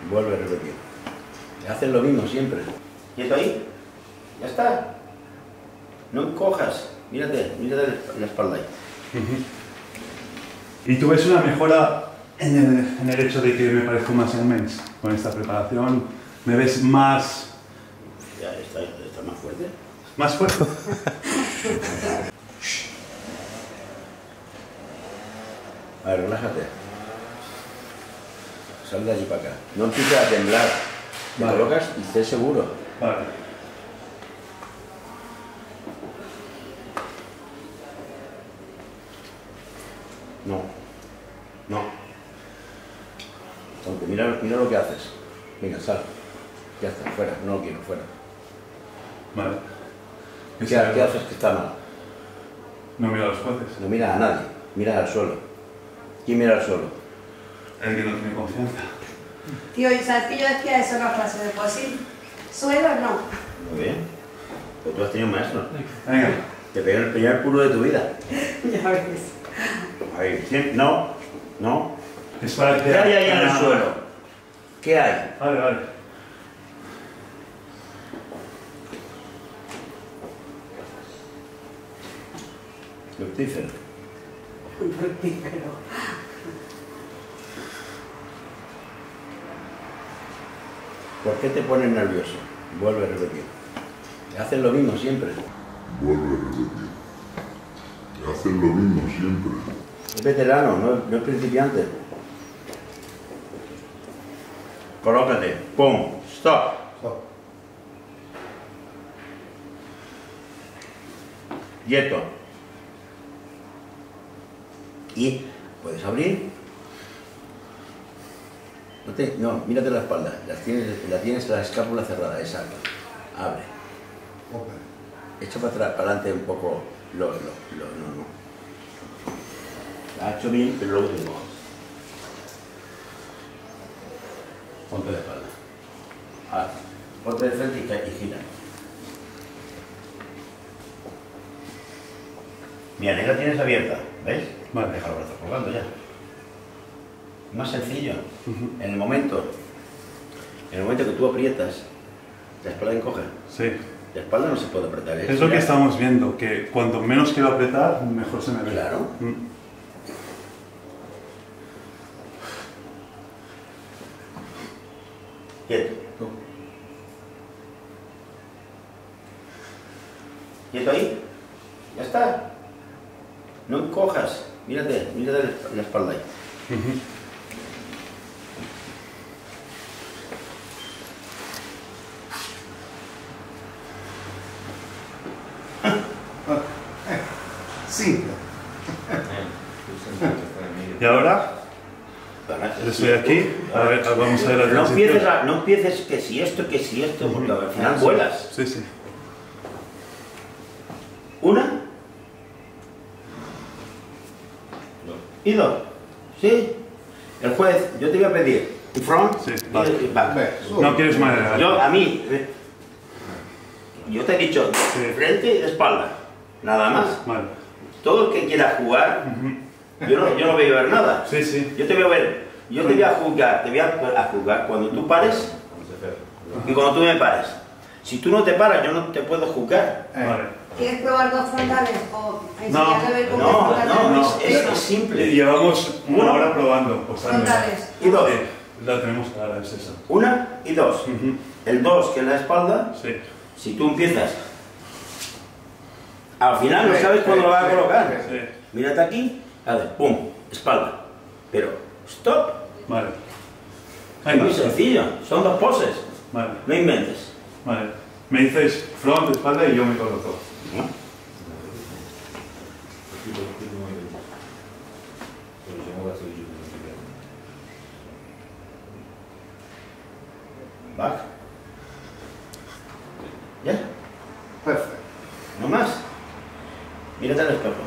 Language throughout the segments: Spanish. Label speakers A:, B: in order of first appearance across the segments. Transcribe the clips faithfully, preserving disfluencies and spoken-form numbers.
A: vuelve a repetir. Haces lo mismo siempre. ¿Quieto ahí? Ya está. No encojas. Mírate, mírate la espalda ahí.
B: ¿Y tú ves una mejora en el, en el hecho de que me parezco más en mens con esta preparación? ¿Me ves más...
A: Ya, está, está más fuerte.
B: más fuerte?
A: A ver, relájate. Sal de allí para acá. No empieces a temblar. Te
B: Vale.
A: colocas y estés seguro.
B: Vale.
A: No. No. Aunque mira, mira lo que haces. Venga, sal. Ya está, fuera. No lo quiero, fuera.
B: Vale.
A: ¿Qué, ¿qué haces que está mal?
B: No miro a los jueces.
A: No miras a nadie. Miras al suelo. ¿Quién mira al suelo?
B: El que no tiene confianza.
C: Tío, ¿y sabes que yo decía eso en la clase de poesía? ¿Suelo no?
A: Muy bien. Pero tú has tenido maestro.
B: Venga.
A: Te pegó el primer puro de tu vida.
C: Ya ves.
A: Ahí. ¿Sí? No. No.
B: Es para que...
A: ¿Qué hay ahí en el suelo? ¿Qué hay?
B: Vale, vale.
A: Fructífero.
C: Un fructífero.
A: ¿Por qué te pones nervioso? Vuelve a repetir. Haces lo mismo siempre.
D: Vuelve a repetir. Hacen lo mismo siempre.
A: Es veterano, no, no es principiante. Colócate. Pum. Stop.
E: Stop.
A: Quieto. Y puedes abrir. No, te, no, mírate la espalda. La tienes, la tienes la escápula cerrada, exacto. Abre.
E: Open.
A: Echa para atrás, para adelante un poco. Lo, lo, lo, no, no. La ha hecho bien, pero luego te encojas. Ponte de espalda. Ahora, ponte de frente y, y gira. Bien, ahí la tienes abierta, ¿ves?
B: Vale.
A: Deja los brazos colgando ya. Más sencillo. Uh-huh. En el momento, en el momento que tú aprietas, la espalda encoge.
B: Sí.
A: La espalda no se puede apretar.
B: Es lo que estamos viendo, que cuanto menos quiero apretar, mejor se me ve.
A: Claro.
B: Mm.
A: Quieto. Tú. Quieto ahí. Ya está. No encojas. Mírate, mírate la espalda ahí.
B: Uh-huh.
E: Simple.
B: ¿Y ahora? Estoy aquí. A ver, vamos a ver la
A: no
B: transición.
A: empieces, a, no empieces que si esto, que si esto, porque al final vuelas.
B: Sí, sí.
A: Una. Y dos. ¿Sí? El juez, yo te voy a pedir front
B: Sí,
A: y
B: vale.
A: back.
B: No quieres manera.
A: Yo, a mí, eh, yo te he dicho
B: Sí.
A: frente y espalda. Nada más.
B: Vale.
A: Todo el que quiera jugar, yo no, yo no voy a ver nada.
B: Sí, sí.
A: Yo te voy a ver, yo te voy a juzgar, te voy a, a juzgar cuando tú pares y cuando tú me pares. Si tú no te paras, yo no te puedo juzgar.
B: Vale.
C: ¿Quieres probar dos frontales o
B: No,
C: enseñarle a ver cómo
A: No,
C: es
A: no,
B: no,
A: es, es- es simple.
B: Y llevamos una
A: Uno.
B: hora probando. Pues,
C: Frontales.
A: Y dos.
B: Sí, la tenemos clara, es esa.
A: Una y dos.
B: Ujú.
A: El dos, que es la espalda,
B: Sí.
A: si tú empiezas, al final no sabes cuándo lo vas a colocar.
B: Sí.
A: Mírate aquí, a ver, pum, espalda. Pero, stop.
B: Vale.
A: Es
B: Ahí
A: muy
B: va.
A: sencillo, son dos poses.
B: Vale.
A: No inventes.
B: Vale. Me dices front, espalda y yo me coloco.
A: ¿No? Back. ¿Ya?
E: Perfect.
A: ¿No más? Mírate al espejo.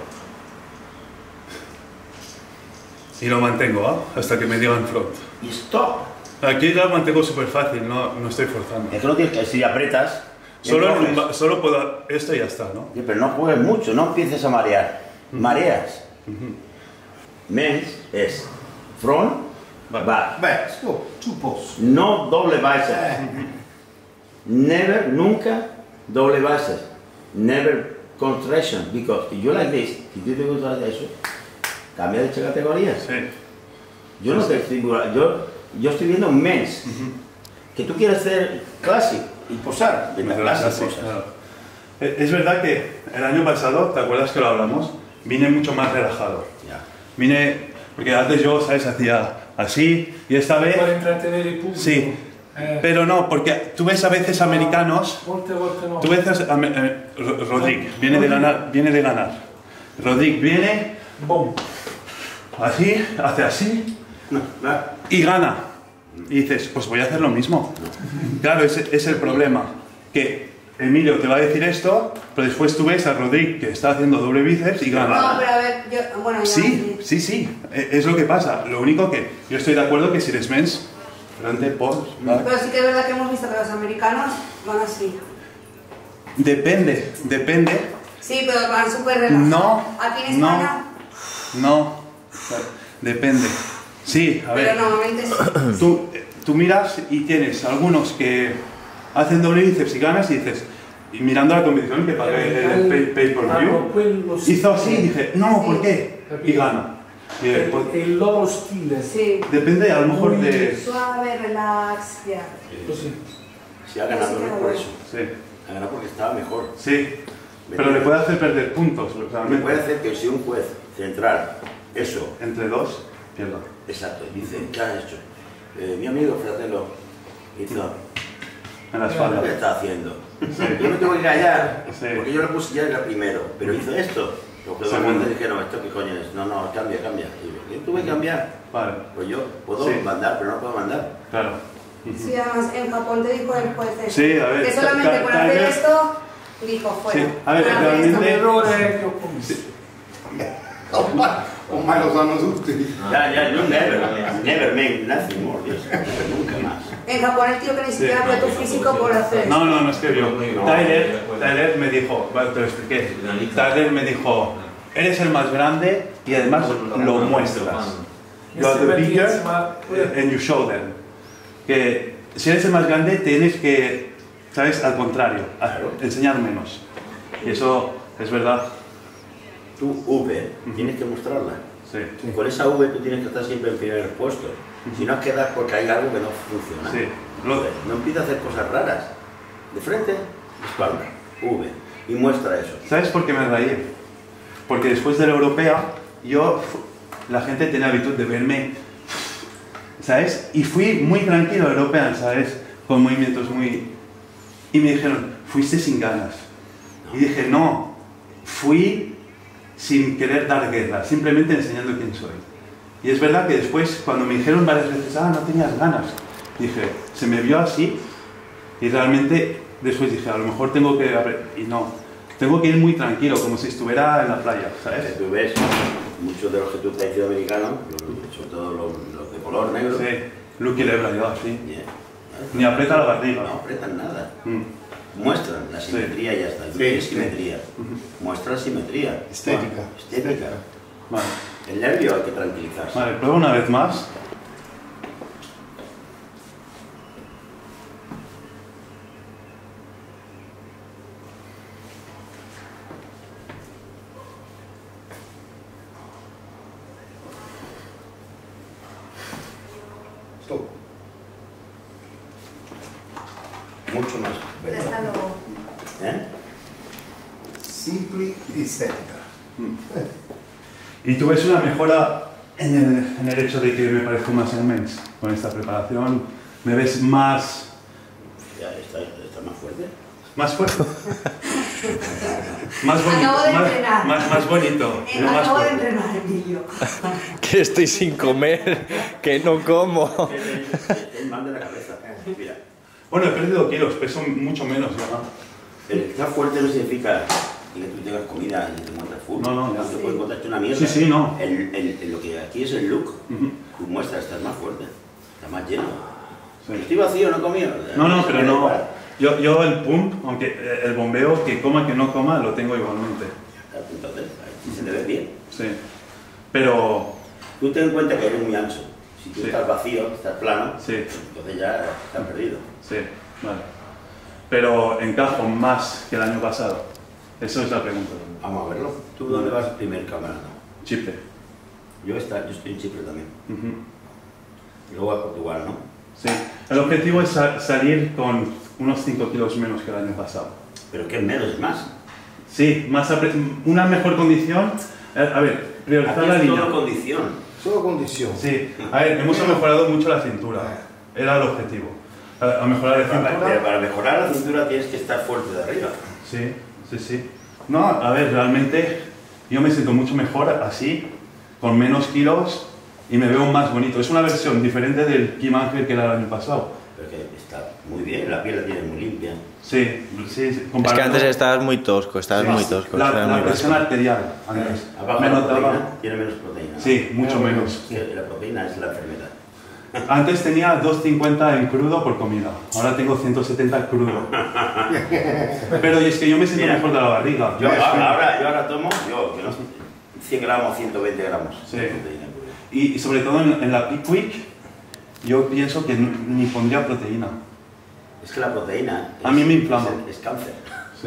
B: Y lo mantengo, ¿ah? Hasta que me digan front.
A: Y stop.
B: Aquí lo mantengo súper fácil, no, no estoy forzando.
A: Es que no tienes que, si apretas,
B: Solo, en un
A: entonces-
B: ba- solo puedo... Esto y ya está, ¿no?
A: Sí, pero no juegues mucho, no empieces a marear. Mareas. Mens es front
B: Va.
A: Va.
E: Beh, stop, tu posso.
A: No doble bases. Never, nunca, doble bases. Never contraction, because if you like this, si tú te gusta eso, cambia de categoría.
B: Sí.
A: Yo no te estoy, yo, yo estoy viendo mens. Uh-huh. Que tú quieres hacer classic y posar, de la clase cosas.
B: Claro. Es verdad que el año pasado, ¿te acuerdas que lo hablamos? Vine mucho más relajado.
A: Ya.
B: Vine, porque antes yo, ¿sabes? Hacía así, y esta vez...
F: Para entretener el público.
B: Sí.
F: Eh.
B: Pero no, porque tú ves a veces americanos...
F: Volte, volte no.
B: Tú ves a... Eh, Rodrigo, viene de ganar, viene de ganar. Rodrigo viene...
F: Bom.
B: Así, hace así...
A: No, no.
B: Y gana. Y dices, pues voy a hacer lo mismo. Claro, ese es el problema. Que Emilio te va a decir esto, pero después tú ves a Rodrigo que está haciendo doble bíceps y gana.
C: No, pero a ver, yo, bueno, ya
B: Sí, sí, sí, es lo que pasa. Lo único que yo estoy de acuerdo que si eres mens, delante, post, back.
C: Pero sí que es verdad que hemos visto que los americanos van así.
B: Depende, depende.
C: Sí, pero van súper relajados.
B: No,
C: Aquí en
B: no,
C: España.
B: no, depende. Sí, a ver.
C: Pero normalmente sí.
B: Tú, tú miras y tienes algunos que hacen doble bíceps y ganas y dices, y mirando la competición que pagué el pay, pay per view, hizo así y dije, no, ¿por qué? Y gana. Y,
F: El,
B: pues,
F: el loro stile.
C: Sí.
B: depende a lo mejor
F: Muy
B: de...
C: Suave, relax, ya.
F: Così.
A: Si ha ganado no es por eso.
B: Sí,
A: Ha ganado porque estaba mejor.
B: sí, pero le puede hacer perder puntos,
A: Me
B: realmente.
A: puede hacer que si un juez central, eso,
B: Entre dos, pierda.
A: exacto, dice, ¿qué has hecho? Eh, mi amigo Fratello hizo,
B: En la
A: ¿qué
B: espalda.
A: está haciendo? Yo me tengo que callar,
B: Sí.
A: porque yo lo puse ya era primero, pero hizo esto. Los jugadores
B: Segundo.
A: dijeron, ¿esto qué coño es? No, no, cambia, cambia. Y yo, yo tuve que cambiar.
B: Vale,
A: Pues yo puedo
B: Sí.
A: mandar, pero no puedo mandar.
B: claro.
C: Sí, además en Japón te dijo el juez eso,
B: Sí, a ver,
C: que solamente
B: ta-
C: por
B: ta-
C: hacer
B: ta-
C: esto, dijo fuera.
B: Sí, a ver,
C: Por hacer
B: realmente-
C: esto,
F: L'errore che ho commesso.
E: Ormai, ormai lo sanno tutti.
A: Ya, ya, yo never, never make nothing more, Dios, nunca más.
C: En Japón el tío que ni siquiera vio tu físico por hacer
B: No,
C: eso.
B: no, no es que yo. Tyler, Tyler me dijo, vale, te lo expliqué. Tyler me dijo, eres el más grande y además lo muestras. You are the bigger and you show them. Que si eres el más grande tienes que, ¿sabes? Al contrario, a- enseñar menos. Y eso es verdad.
A: Tu V tienes que mostrarla.
B: Sí,
A: Y con esa V tú tienes que estar siempre en primer puesto. Si no quedas porque hay algo que no funciona.
B: sí. Lo-
A: No empieza a hacer cosas raras. De frente, espalda, V. Y muestra eso.
B: ¿Sabes por qué me reí? Porque después de la europea, yo, la gente tiene habitud de verme, ¿sabes? Y fui muy tranquilo a la europea, ¿sabes? Con movimientos muy... Y me dijeron, fuiste sin ganas. Y dije, no, fui sin querer dar guerra, simplemente enseñando quién soy. Y es verdad que después, cuando me dijeron varias veces, ah, no tenías ganas, dije, se me vio así, y realmente después dije, a lo mejor tengo que... Y no, tengo que ir muy tranquilo, como si estuviera en la playa,
A: Que
B: ¿sabes?
A: tú ves, muchos de los que tú te has sido americanos, sobre todo los, los de color negro,
B: Sí, Lucky Lebra, yo así.
A: yeah,
B: Ni aprieta la barriga.
A: no apretan nada.
B: Mm.
A: Muestran la simetría y ya está. Tú tienes simetría. Muestra simetría.
E: Estética.
A: Estética.
B: Vale,
A: El nervio hay que tranquilizarse.
B: vale, prueba una vez más.
E: Stop.
A: Mucho más. ¿verdad?
C: Hasta luego.
A: ¿Eh?
E: Simply estética.
B: Y tú ves una mejora en el, en el hecho de que me parezco más en mens. Con esta preparación me ves más...
A: Ya está, está más fuerte.
B: Más fuerte. Más bonito.
C: Acabo de
B: más,
C: entrenar.
B: más, más bonito.
C: Eh,
B: no más
C: acabo de
B: fuerte.
C: entrenar, Emilio.
G: Que estoy sin comer, que no como.
A: El mal de la cabeza. Mira,
B: Bueno, he perdido kilos, peso mucho menos ya.
A: el estar fuerte no significa que tú tengas comida y te muestras full.
B: No, no, ya.
A: Te puedes encontrarte una mierda.
B: Sí, sí, no.
A: El, el, el- lo que aquí es el look.
B: Ujú.
A: Tú muestras, estás más fuerte, estás más lleno.
B: Sí.
A: Estoy vacío, no he comido.
B: No, no, pero
A: Me da
B: no.
A: igual.
B: Yo, yo el pump, aunque eh, el bombeo, que coma, que no coma, lo tengo igualmente.
A: Entonces, ahí se te ve bien.
B: Sí. Pero...
A: Tú ten en cuenta que eres muy ancho. Si tú
B: Sí.
A: estás vacío, estás plano,
B: Sí.
A: entonces ya estás perdido.
B: Sí, vale. Pero encajo más que el año pasado. Eso es la pregunta.
A: Vamos a verlo. ¿Tú dónde vas el primer campeonato?
B: Chipre.
A: Yo, está, yo estoy en Chipre también.
B: Ujú.
A: Y luego a Portugal, ¿no?
B: Sí. El objetivo es sa- salir con unos cinco kilos menos que el año pasado.
A: Pero que menos es más.
B: Sí, más apre- una mejor condición. Eh, A ver, priorizar
A: Aquí
B: la
A: es
B: línea.
A: todo condición.
E: Solo condición.
B: Sí, a ver, hemos mejorado mucho la cintura. Era el objetivo. A, a mejorar la
A: Para,
B: cintura.
A: pero para mejorar la cintura tienes que estar fuerte de arriba.
B: Sí, sí, sí. No, a ver, realmente yo me siento mucho mejor así, con menos kilos y me veo más bonito. Es una versión diferente del Kim Ángel que era el año pasado.
A: Pero que está muy bien, la piel la tienes muy limpia.
B: Sí, sí, sí.
G: Es que
B: comparado-
G: antes estabas muy tosco, estabas muy tosco.
B: La,
G: estabas
B: la
G: muy
B: presión
G: tosco.
B: arterial antes.
A: Abajo
B: Me
A: la
B: notaba.
A: proteína, tiene menos proteína.
B: Sí, mucho menos.
A: Es que la proteína es la enfermedad.
B: Antes tenía doscientos cincuenta en crudo por comida, ahora tengo ciento setenta crudo. Pero es que yo me siento
A: Mira,
B: mejor de la barriga.
A: Yo ahora, ahora, yo ahora tomo, yo, que no sé, cien gramos, ciento veinte gramos
B: Sí.
A: de proteína.
B: Y, y sobre todo en, en la Peak Week, yo pienso que n- ni pondría proteína.
A: Es que la proteína es,
B: A mí me inflama.
A: es, es cáncer.
B: Sí.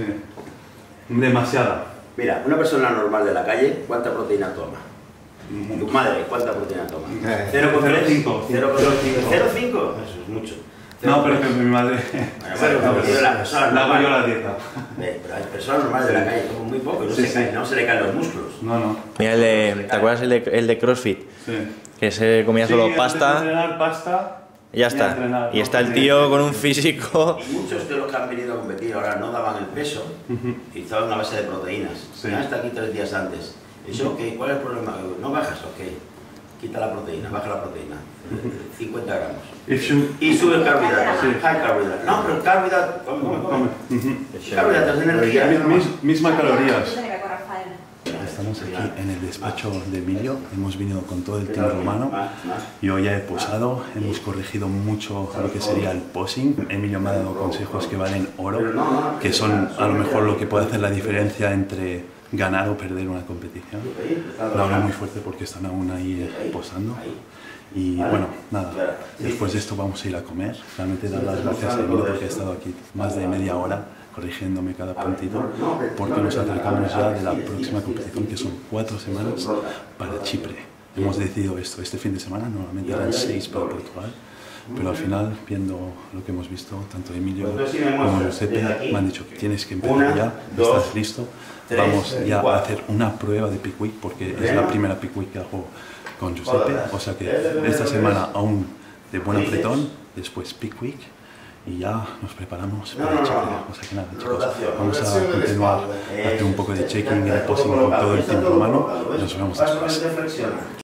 B: Demasiada.
A: Mira, una persona normal de la calle, ¿cuánta proteína toma? Tu madre, ¿cuánta proteína toma?
E: Eh,
A: cero coma
B: cinco.
A: cero coma cinco. Eso es mucho.
B: No, pero que mi madre...
A: Bueno, bueno, no, pero la persona
B: La hago yo
A: normal.
B: la dieta.
A: Eh, Pero hay personas normales de la calle, toman muy poco y no,
B: Sí,
A: se,
B: sí.
A: cae- no se le caen los músculos.
B: No, no.
G: Mira el de, ¿te acuerdas el de, el de CrossFit?
B: Sí.
G: Que se comía
B: Sí,
G: solo
B: antes de
G: pasta
B: entrenar pasta...
G: y ya
B: a
G: está.
B: entrenar,
G: Y
B: ¿no?
G: está el tío con un físico.
A: Y muchos de los que han venido a competir ahora no daban el peso y estaban a base de proteínas.
B: Sí.
A: Ya está aquí tres días antes. Eso, ok, ¿cuál es el problema? No bajas, ok. Quita la proteína, baja la proteína. cincuenta gramos.
B: If you...
A: Y sube el carbohidrato.
B: Sí.
A: High carbohidrato. No, pero el carbohidrato. Come, come, come.
B: Ujú.
A: Carbohidratos de energía.
B: Mi- mis- mismas calorías.
C: Tiene que con Rafael.
H: Estamos aquí en el despacho de Emilio, hemos venido con todo el team romano. Yo ya he posado, hemos corregido mucho lo que sería el posing. Emilio me ha dado consejos que valen oro, que son a lo mejor lo que puede hacer la diferencia entre ganar o perder una competición. Lo hablo muy fuerte porque están aún ahí eh, posando. Y bueno, nada, después de esto vamos a ir a comer. Realmente dar las gracias a Emilio porque ha estado aquí más de media hora corrigiéndome cada puntito, porque nos acercamos ya de la próxima competición, que son cuatro semanas para Chipre. Hemos decidido esto este fin de semana, normalmente eran seis para Portugal, pero al final, viendo lo que hemos visto, tanto Emilio como Giuseppe me han dicho que tienes que empezar ya, estás listo, vamos ya a hacer una prueba de Peak Week, porque es la primera Peak Week que hago con Giuseppe, o sea que esta semana aún de buen apretón, después Peak Week, y ya nos preparamos para Chipre. O sea que nada, chicos, vamos a continuar a hacer un poco de checking y de posing con todo el team romano y nos vemos después.